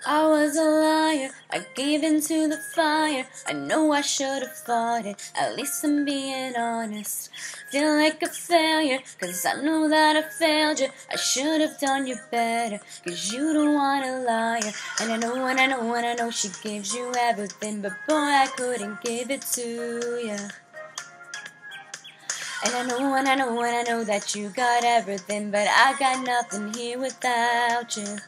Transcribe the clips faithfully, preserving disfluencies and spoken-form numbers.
I was a liar, I gave in to the fire. I know I should have fought it, at least I'm being honest. Feel like a failure, cause I know that I failed you. I should have done you better, cause you don't want a liar. And I know and I know and I know she gives you everything, but boy, I couldn't give it to you. And I know and I know and I know that you got everything, but I got nothing here without you.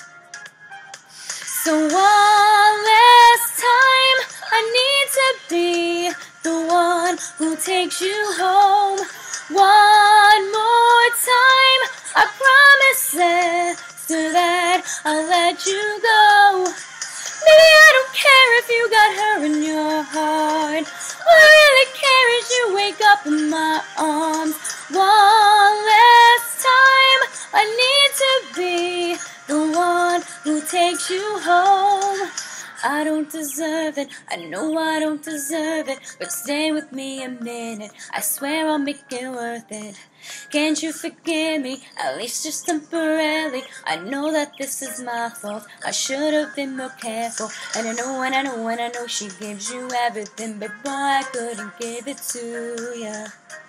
So one last time, I need to be the one who takes you home. One more time, I promise after that I'll let you go. Maybe I don't care if you got her in your heart. All I really care is you wake up in my arms. One last time, I need to be the one who takes you home. I don't deserve it, I know I don't deserve it, but stay with me a minute, I swear I'll make it worth it. Can't you forgive me, at least just temporarily? I know that this is my fault, I should have been more careful. And I know and I know and I know she gives you everything, but boy, I couldn't give it to you.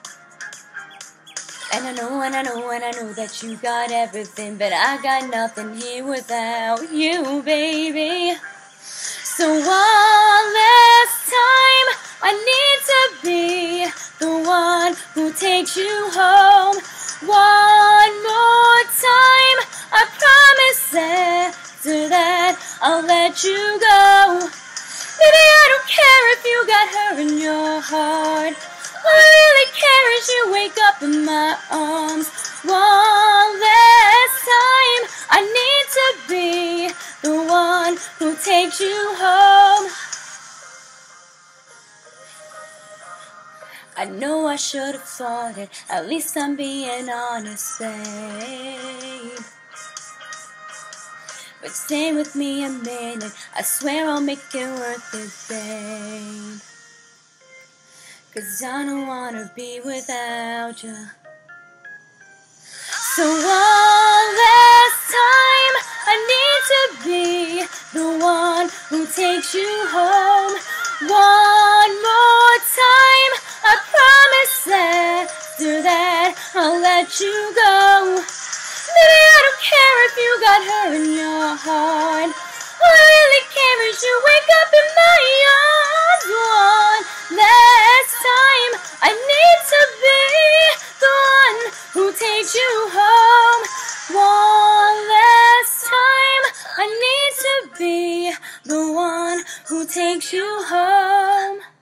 And I know and I know and I know that you got everything, but I got nothing here without you, baby. So one last time, I need to be the one who takes you home. One more time, I promise after that I'll let you go. Baby, I don't care if you got her in your heart. All I really care is you wake up in my arms. One last time, I need to be the one who takes you home. I know I should have fought it, at least I'm being honest, babe. But stay with me a minute, I swear I'll make it worth it, babe. Cause I don't wanna be without you. So one last time, I need to be the one who takes you home. One more time, I promise after that I'll let you go. Maybe I don't care if you got her in your heart. All I really care is you wake up in my arms. One last time, I need to be the one who takes you home. One last time, I need to be the one who takes you home.